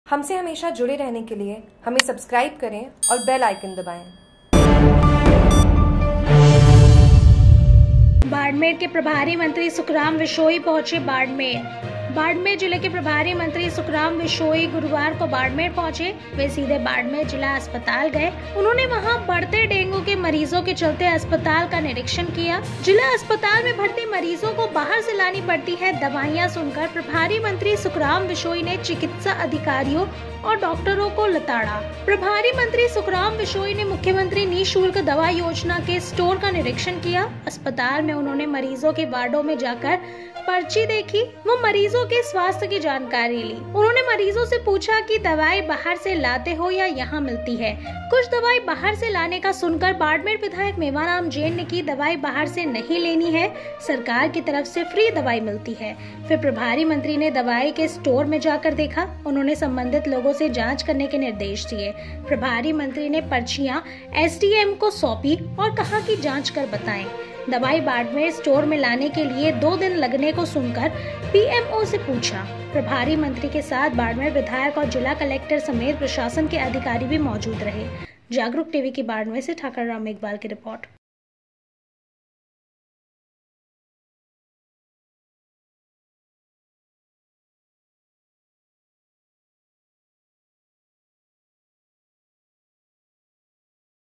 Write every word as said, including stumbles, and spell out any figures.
हमसे हमेशा जुड़े रहने के लिए हमें सब्सक्राइब करें और बेल आइकन दबाएं। बाड़मेर के प्रभारी मंत्री सुखराम विशोई पहुंचे बाड़मेर। बाड़मेर जिले के प्रभारी मंत्री सुखराम विशोई गुरुवार को बाड़मेर पहुंचे। वे सीधे बाड़मेर जिला अस्पताल गए। उन्होंने वहां बढ़ते डेंगू के मरीजों के चलते अस्पताल का निरीक्षण किया। जिला अस्पताल में भर्ती मरीजों को बाहर से लानी पड़ती है दवाइयां सुनकर प्रभारी मंत्री सुखराम विशोई ने चिकित्सा अधिकारियों और डॉक्टरों को लताड़ा। प्रभारी मंत्री सुखराम विशोई ने मुख्यमंत्री निःशुल्क दवा योजना के स्टोर का निरीक्षण किया। अस्पताल में उन्होंने मरीजों के वार्डों में जाकर पर्ची देखी, वो मरीजों के स्वास्थ्य की जानकारी ली। उन्होंने मरीजों से पूछा कि दवाई बाहर से लाते हो या यहाँ मिलती है। कुछ दवाई बाहर से लाने का सुनकर बाड़मेर विधायक मेवाराम जैन ने की दवाई बाहर से नहीं लेनी है, सरकार की तरफ से फ्री दवाई मिलती है। फिर प्रभारी मंत्री ने दवाई के स्टोर में जाकर देखा। उन्होंने संबंधित लोगों से जांच करने के निर्देश दिए। प्रभारी मंत्री ने पर्चियां एसडीएम को सौंपी और कहा कि जांच कर बताएं। दवाई बाड़मेर स्टोर में लाने के लिए दो दिन लगने को सुनकर पीएमओ से पूछा। प्रभारी मंत्री के साथ बाड़मेर विधायक और जिला कलेक्टर समेत प्रशासन के अधिकारी भी मौजूद रहे। जागरूक टीवी की बाड़मेर से ठाकर राम मेघवाल की रिपोर्ट।